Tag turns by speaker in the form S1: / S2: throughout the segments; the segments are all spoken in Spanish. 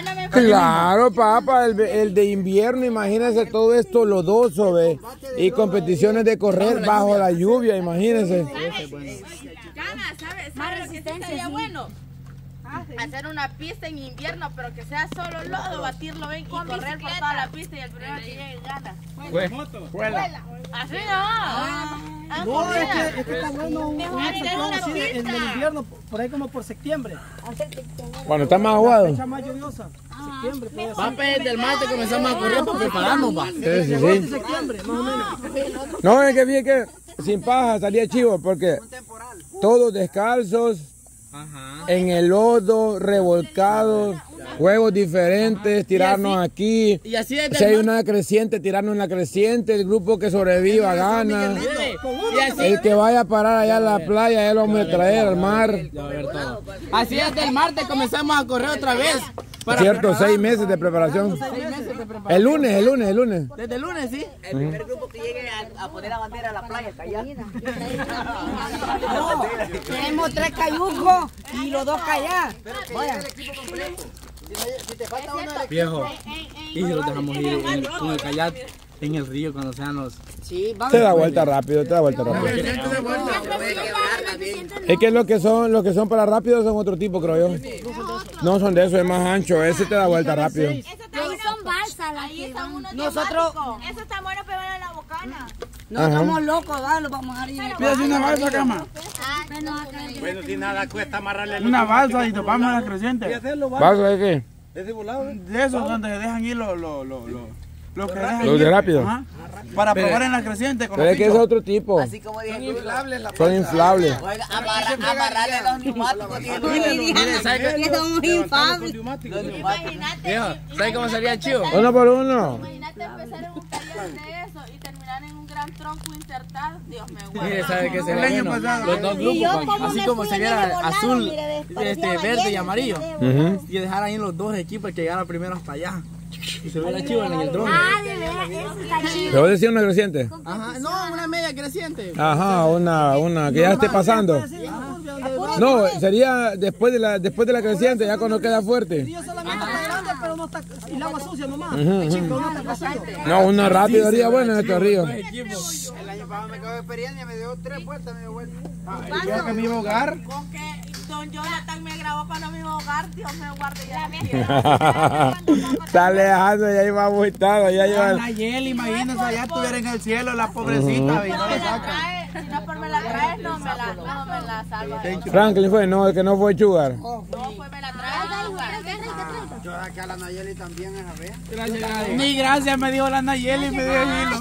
S1: no me
S2: Claro, papá, el de invierno, imagínense todo esto lodoso, ve. Y competiciones de correr bajo la lluvia, imagínense.
S1: ¿Sabes lo que sí sería bueno? Hacer una pista en invierno, pero que sea solo lodo, batirlo bien y correr por toda la pista y el primero que llegue gana.
S2: Vuela.
S1: Así no.
S3: No, es que está bueno un hexatlón así en el invierno, por ahí como por septiembre.
S2: Cuando está más aguado.
S3: Fecha más lluviosa. Septiembre, pues.
S4: Va a pedir del martes comenzamos a correr para prepararnos, va.
S2: Sí.
S3: Septiembre, más o menos.
S2: No, es que bien que sin paja salía chivo, porque todos descalzos, en el lodo, revolcados, juegos diferentes, tirarnos aquí.
S4: Y así es
S2: Si hay una creciente, tirarnos en la creciente, el grupo que sobreviva gana. El que vaya a parar allá en la playa, ya lo vamos a traer al mar.
S4: Así es, del martes comenzamos a correr otra vez.
S2: Cierto, 6 meses de preparación.
S4: 6 meses de preparación.
S2: El lunes.
S4: Desde el lunes, sí.
S5: El primer grupo que llegue a poner la bandera a la playa, callar.
S6: Tenemos 3 cayucos y los 2 callados.
S5: Vaya. El equipo completo. Si te falta uno del
S4: Viejo, y si los dejamos ir con el kayak en el río cuando sean los...
S6: Sí, vamos.
S2: Te da vuelta rápido. Es que los que son para rápido son otro tipo, creo yo. No son de eso, es más ancho. Ese te da vuelta rápido.
S1: Ahí son balsas. Ahí están unos
S6: Nosotros...
S1: Eso está bueno pegar en la bocana.
S6: No somos locos, ¿vale? Lo vamos a ir.
S4: Pídase una balsa, cama.
S7: Bueno, si nada cuesta amarrarle
S4: Una balsa y topamos a la creciente.
S2: ¿Vaso de qué?
S4: De esos donde dejan ir los que dejan
S2: Los de
S4: ir.
S2: rápido.
S4: Ajá. Para probar en la creciente con
S2: Pero es que es otro tipo.
S5: Así como dije,
S2: Son inflables.
S5: oiga, amarrarle los neumáticos.
S6: Que somos infames.
S4: Viejo, ¿sabes cómo sería chido?
S2: Uno por uno.
S1: Imagínate empezar en un taller de eso y terminar en un gran tronco insertado. Dios me guarde.
S4: Mire, ¿sabe qué sería
S7: año
S4: bueno?
S7: pasado.
S4: Los dos grupos, así como se viera azul, verde y amarillo. Y dejar ahí los dos equipos que llegaran primero hasta allá. Y se ve la chiva en el dron.
S6: De veras, eso está chido.
S2: ¿Te voy a decir una creciente?
S4: Ajá, no, una media creciente.
S2: Ajá, una que ya esté pasando. No, sería después de la creciente, ya cuando queda fuerte.
S3: Yo solamente está grande, pero no está... Y el agua sucia nomás.
S2: No, una rápida haría bueno en estos ríos.
S5: El año pasado me quedó de experiencia, me dio 3 vueltas, me dio vuelta.
S4: Yo que me iba a ahogar.
S1: Con que don Jonathan me grabó para no me ahogar, Dios me guarde ya.
S2: Está alejando, ya iba agüitado, ya iba.
S4: Nayeli, imagínense, allá estuviera en el cielo la pobrecita. Y no la saca.
S1: Si no por me la traes, no me la salva.
S2: Franklin fue, no, el que no fue Sugar.
S1: No, pues me la traes.
S5: Yo aquí a la Nayeli también es a ver.
S4: Ni gracias me dijo la Nayeli, me dijo Hilo.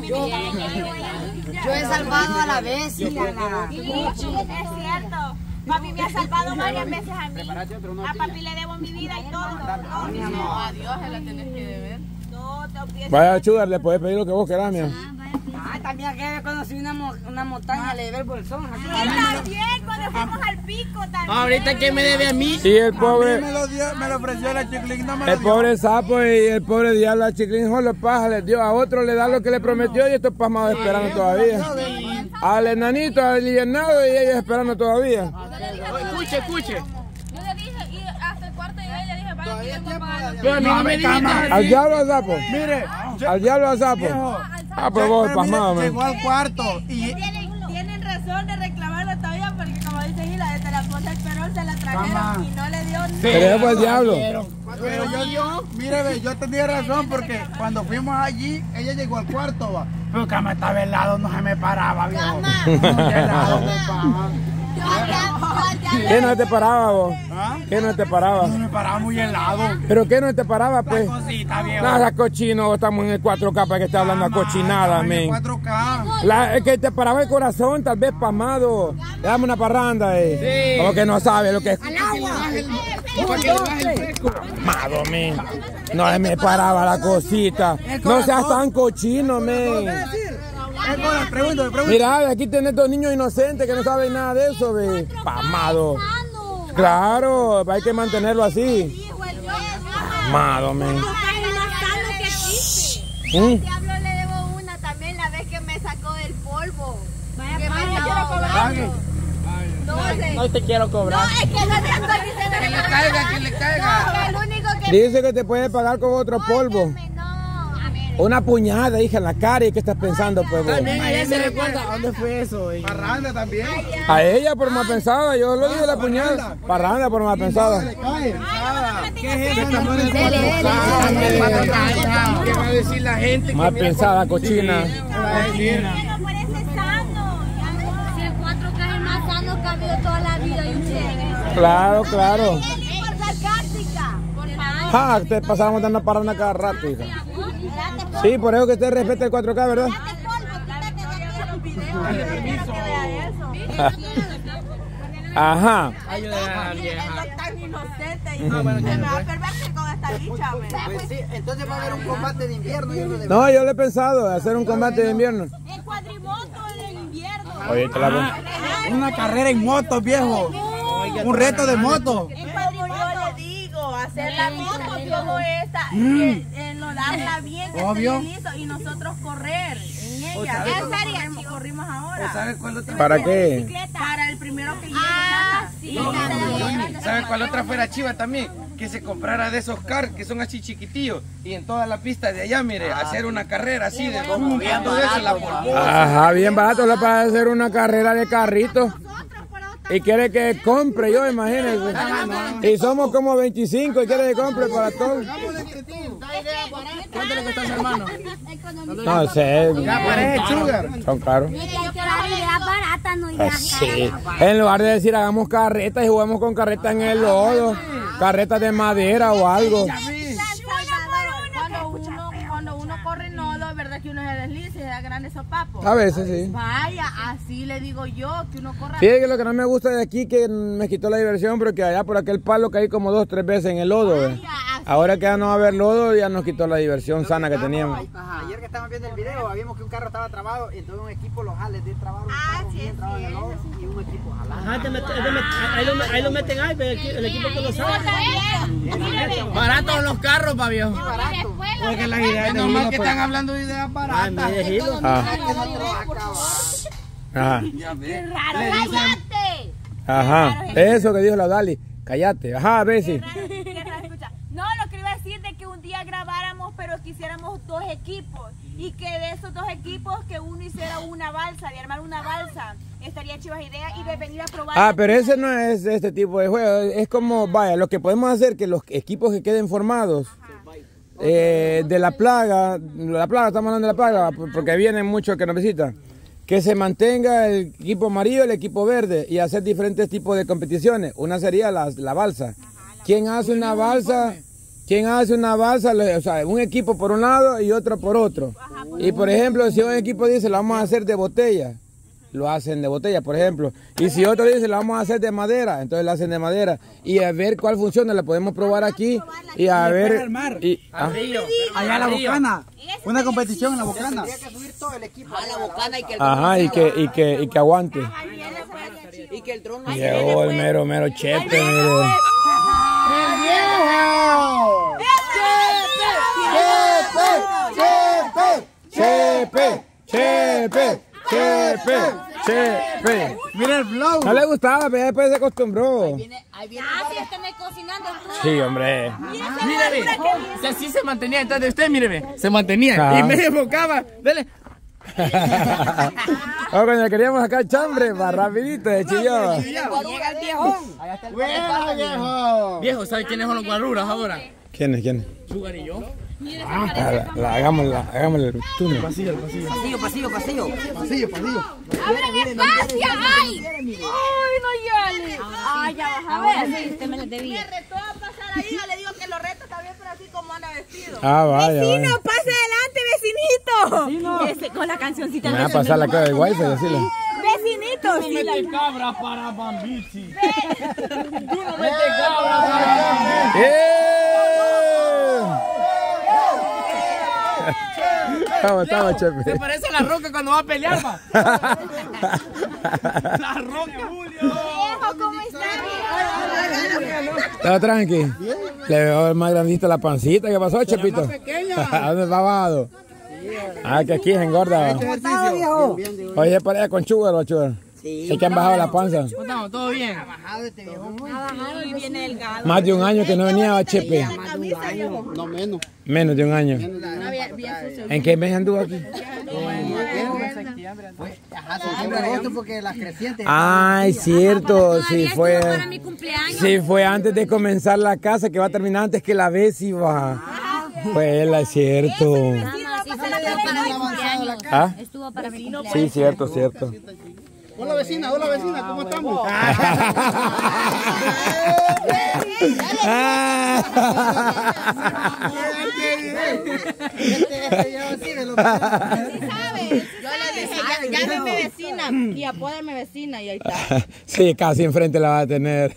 S6: Yo he salvado a la vez.
S1: Sí, es cierto. Papi me ha salvado varias veces a mí. A papi le debo mi vida y todo. No, a Dios se la tenés que deber. No, te olvides.
S2: Vaya Sugar, le puedes pedir lo que vos querás, mía.
S6: También que conocí una montaña, le debe el bolsón.
S1: También cuando fuimos al pico también.
S4: Ahorita que me debe a mí.
S2: Y el pobre,
S4: Me lo ofreció la Chiclín, no me lo
S2: el
S4: dio.
S2: pobre sapo y el pobre diablo a Chiclín solo paja les dio, a otro le da lo que le prometió y estos pasmados esperando todavía. Al enanito, al alienado y ellos esperando todavía.
S4: Escuche.
S1: Yo le dije, y hasta el cuarto llegué y le dije, vaya, que tengo que pagar.
S4: Pero a mí no me dijiste.
S2: Al diablo al sapo.
S4: Mire,
S2: Al diablo al sapo. Ah, pues vos pasmado, man.
S4: llegó al cuarto y
S1: Tienen razón de reclamarlo todavía porque como dice Gila, desde la esposa del perón se la trajeron y no le dio nada.
S2: Pero fue el diablo.
S4: Pero mire, ve, yo tenía razón porque cuando fuimos allí, ella llegó al cuarto, va. Pero cama estaba helado, no se me paraba, viejo. Helado, me paraba.
S2: ¿Qué no te paraba vos?
S4: ¿Ah?
S2: ¿Qué no te paraba?
S4: No me paraba muy helado.
S2: ¿Pero qué no te paraba, pues?
S4: Cosita, viejo.
S2: Nada, cochino, estamos en el 4K para que esté hablando a cochinada, men.
S4: 4K.
S2: Es que te paraba el corazón, tal vez pasmado. Le damos una parranda,
S4: Sí.
S2: Como que no sabe lo que es.
S4: Para que le baje el fresco.
S2: Pasmado, men. No se me paraba la cosita. No seas tan cochino, men.
S4: Pregunto.
S2: Mira, aquí tenés 2 niños inocentes que no saben nada de eso, ve. Pasmado. Claro, hay que mantenerlo así. Pasmado, men.
S1: El diablo le debo una también la vez que me sacó del polvo. Que me estaba ahogando. No sé.
S4: No te quiero cobrar.
S1: No, es que no te estoy diciendo
S4: Que le caiga.
S1: No, el único que
S2: Dice que te puede pagar con otro polvo. Una puñada, hija, en la cara. ¿Y qué estás pensando, pues?
S3: También a ella se recuerda. ¿A dónde fue eso?
S4: Parranda también.
S2: A ella por mal pensada. Yo lo dije la puñada. Parranda por mal pensada.
S3: ¿Qué es eso?
S4: ¿Qué va a decir la gente?
S2: Mal pensada, cochina.
S8: Si el 4K es más sano que ha habido toda la vida de ustedes.
S2: Claro, claro.
S8: Por sarcástica.
S2: Ja, te pasamos dando parranda cada rato, hija. Sí, por eso que usted respeta el 4K, ¿verdad? Ajá.
S1: Tan inocente y se me va a pervertir con esta bicha.
S5: Pues sí, entonces va a haber un combate de invierno y uno de
S2: No, yo lo he pensado, hacer un combate de invierno.
S8: El cuadrimoto en invierno.
S2: Oye, te la
S4: Una carrera en moto, viejo. Un reto de moto.
S1: Como yo le digo, hacer la moto, viejo, esta, enlodarla bien, que esté listo, y nosotros correr en ella. Corrimos ahora.
S4: ¿Sabes cuándo
S2: ¿Para qué?
S1: Para el primero que llegue.
S4: ¿Sabes cuál otra fuera chiva también? Que se comprara de esos cars que son así chiquitillos y en toda la pista de allá, mire, hacer una carrera así de moviendo eso la polvosa.
S2: Ajá, bien barato lo para hacer una carrera de carrito. Y quiere que compre, yo imagínense. Y somos como 25 y quiere que compre para todos.
S3: ¿Cuánto le costó a su hermano?
S2: No sé.
S4: Ya parece sugar.
S2: Son caros.
S8: Ideas baratas, no ideas
S2: Sí. En lugar de decir hagamos carretas y jugamos con carretas en el lodo, carretas de madera o algo.
S1: Cuando uno corre nodo, ¿verdad? Que uno se desliza y se da grandes sopapos.
S2: A veces sí.
S1: Vaya, así le digo yo, que uno corra.
S2: Fíjate que lo que no me gusta de aquí que me quitó la diversión, porque allá por aquel palo caí como 2 o 3 veces en el lodo. Ahora que ya no va a haber lodo, ya nos quitó la diversión sana que teníamos.
S5: Ayer que estábamos viendo el video, habíamos que un carro estaba trabado, entonces un equipo lo jale, de trabar un carro bien trabado en el lodo y un equipo jalando.
S3: Ahí lo meten ahí, el equipo que lo sabe.
S4: Baratos los carros, pa' viejo.
S3: Porque las ideas
S4: Es normal que están hablando de ideas baratas.
S2: Ajá.
S8: ¡Cállate!
S2: Ajá. Eso que dijo la Dali. Cállate. Ajá, Bessie.
S8: No, lo que iba a decir de que un día grabáramos, pero que hiciéramos 2 equipos. Y que de esos 2 equipos, que uno hiciera una balsa, de armar una balsa. Estaría chivas ideas y de venir a probar.
S2: Ah, pero ese no es este tipo de juego. Es como, vaya, lo que podemos hacer que los equipos que queden formados de la plaga, estamos hablando de la plaga, porque vienen muchos que nos visitan. Que se mantenga el equipo amarillo y el equipo verde y hacer diferentes tipos de competiciones. Una sería la balsa. ¿Quién hace una balsa? O sea, un equipo por un lado y otro por otro. Y por ejemplo, si un equipo dice lo vamos a hacer de botella, lo hacen de botella, por ejemplo. Y si otro dice lo vamos a hacer de madera, entonces lo hacen de madera. Y a ver cuál funciona, la podemos probar aquí y a ver.
S4: Allá en la Bocana. Una competición en la Bocana.
S5: Tendría que subir todo el equipo
S6: A la Bocana y que el
S2: Ajá, y que aguante.
S6: y que el dron no
S2: Llegó el mero chepe, mire.
S4: ¡El viejo!
S2: Chepe.
S4: Mira el flow.
S2: No le gustaba, pero después se acostumbró.
S8: Sí, es que me cocinando.
S2: Sí, hombre.
S3: Míreme, si así se mantenía detrás de usted, míreme, se mantenía y me enfocaba. Dele.
S2: Cuando queríamos sacar chambre, va rapidito de Chillaba.
S6: llega el viejón.
S4: ¡Buena, viejo!
S3: Viejo, ¿sabe quiénes son los guaruras ahora?
S2: ¿Quiénes?
S3: Sugar y yo.
S2: Hagámosle el túnel.
S6: Pasillo.
S8: ¡Abran espacio! ¡Ay! ¡Ay, no llores! ¡Ay, ya vas a ver! Me
S1: retó a pasar ahí, yo le digo que lo reto también, pero así como anda vestido.
S2: Ah, vaya.
S8: ¡Vecino, pase adelante, vecinito! Ese, con la cancioncita.
S2: Me va a pasar la cara del wifi, decirle.
S8: Vecinito, sí, la
S3: cabra para Bambichi. Tú no metes cabra para Bambichi.
S2: Estamos, chepe.
S3: Se parece a la Roca cuando va a pelear, pa. La Roca, Julio.
S8: viejo, ¿cómo estás?
S2: ¿Está tranqui? Le veo más grandito la pancita. ¿Qué pasó, Chepito? ¿A dónde va bajado? Ah, que aquí se engorda. Oye, para allá con Sugar o Sugar. Sí. Es que han bajado la panza.
S3: Estamos, todo bien.
S5: Ha bajado este viejo.
S8: Ha bajado y viene delgado.
S2: Más de un año que no venía a Chepe.
S4: No menos.
S2: Menos de un año. ¿En qué mes anduvo aquí?
S5: Septiembre, agosto, porque las crecientes.
S2: Ay, cierto. Sí fue.
S8: Para mi cumpleaños.
S2: Sí fue antes de comenzar la casa, que va a terminar antes que la vez iba. Pues es cierto. ¿Ah?
S8: Estuvo para mi cumpleaños.
S2: Sí, cierto, cierto.
S4: Hola vecina, ¿cómo estamos?
S1: Yo le dije, llámeme vecina y apódame vecina y ahí está.
S2: Sí, casi enfrente la va a tener.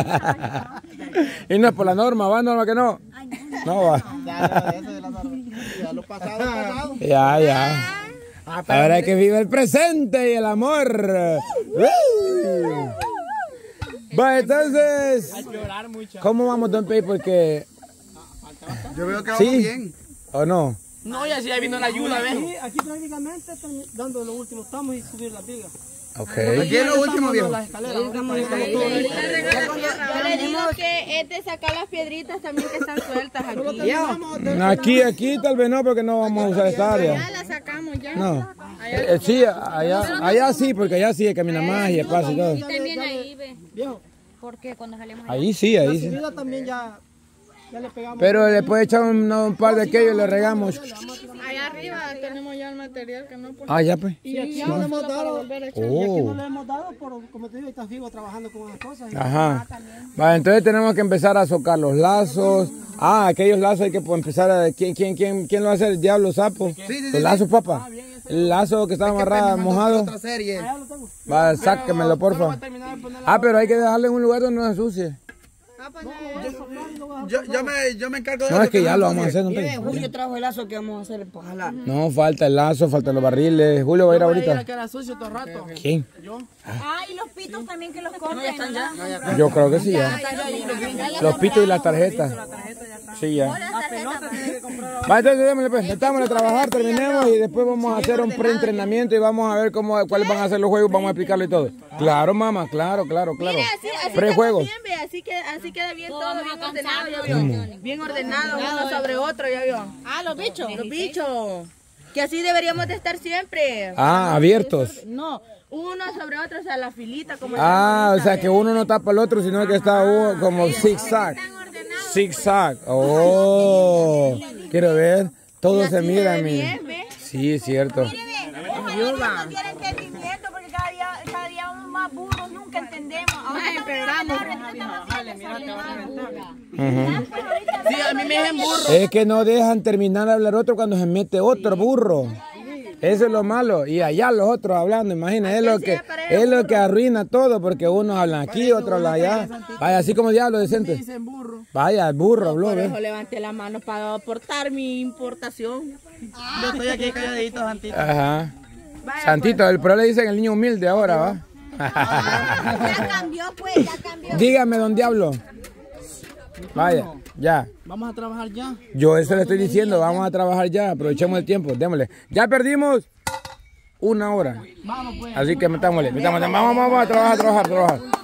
S2: Y no es por la norma, ¿va? Norma que no. No va.
S4: Ya lo pasado.
S2: Ya. Ahora hay que vivir el presente y el amor. Va, entonces, ¿cómo vamos, Don Pei? Porque
S4: Yo veo que vamos bien.
S2: ¿o no?
S3: No, ya sí, ya vino la ayuda, ¿ves?
S6: Sí, aquí prácticamente están dando los últimos tramos y subir las vigas.
S2: Ok.
S4: Aquí es lo último, viejo.
S6: Las escaleras.
S1: Yo le digo que es de sacar las piedritas también que están sueltas aquí.
S2: Aquí tal vez no, porque no vamos a usar esta área.
S1: Ya la sacamos ya.
S2: No. Sí, allá sí, porque allá sí camina más y espacio y todo.
S8: También ahí, ve.
S6: Viejo,
S8: Porque cuando salimos
S2: Ahí sí,
S6: la
S2: ahí sí.
S6: subida también ya le pegamos.
S2: Pero después echar un par de aquellos y le regamos.
S1: Allá arriba tenemos ya el material que no
S2: Ah, ya pues.
S6: Y aquí no le hemos dado. Y aquí
S2: Oh.
S6: no le hemos dado, por, como te digo, estás vivo trabajando con las cosas.
S2: Ajá. Vale, entonces tenemos que empezar a socar los lazos. Ah, aquellos lazos hay que empezar a... ¿Quién lo va a hacer? ¿El diablo sapo? Los lazos, papá. El lazo que estaba amarrado, mojado.
S4: Otra serie.
S2: Va, sáquemelo, porfa. Ah, pero hay que dejarlo en un lugar donde no se ensucie.
S4: Yo me encargo de
S2: No, es que ya lo vamos a hacer. No,
S6: Julio trajo el lazo que vamos a hacer para jalar.
S2: no, falta el lazo, faltan los barriles. Julio va a ir ahorita.
S3: Que era sucio todo el rato.
S2: ¿Quién?
S8: Ah, y los pitos también que los compren.
S2: Yo creo que sí, ya. Los pitos y las tarjetas. Sí, ya. Va, entonces démosle, pues, metámosle a trabajar, terminemos y después vamos a hacer un preentrenamiento y vamos a ver cuáles van a ser los juegos, vamos a explicarlo y todo. Claro, mamá, claro. Prejuegos.
S1: Así queda bien todo, bien ordenado, ya vio. Bien ordenado, uno sobre otro, ya vio. Ah, los bichos. Los bichos. Que así deberíamos de estar siempre.
S2: Ah, abiertos.
S1: No, uno sobre otro, o sea, la filita como
S2: Ah, o sea que uno no tapa al otro, sino que está como zigzag. Zigzag. Oh, quiero ver. Todo se mira a mí. Sí, es cierto.
S8: No tiene entendimiento porque cada día vamos más burros, nunca entendemos.
S3: Sí, a mí me dejan burro.
S2: Es que no dejan terminar de hablar otro cuando se mete otro burro. Eso es lo malo. Y allá los otros hablando, imagina, es lo que arruina todo, porque unos hablan aquí, otros hablan allá. Vaya, así como diablo decente. Vaya, el burro habló,
S1: Por
S2: ¿ves?
S1: eso levanté la mano para aportar mi importación.
S3: Yo estoy aquí calladito, Santito.
S2: Ajá. Santito, pero le dicen el niño humilde ahora, ¿va?
S8: Ya cambió, pues, ya cambió.
S2: Dígame, don Diablo. Vaya, ya.
S3: Vamos a trabajar ya.
S2: Yo eso le estoy diciendo, vamos a trabajar ya, aprovechemos el tiempo, démosle. Ya perdimos 1 hora. Así que metámosle. Vamos a trabajar.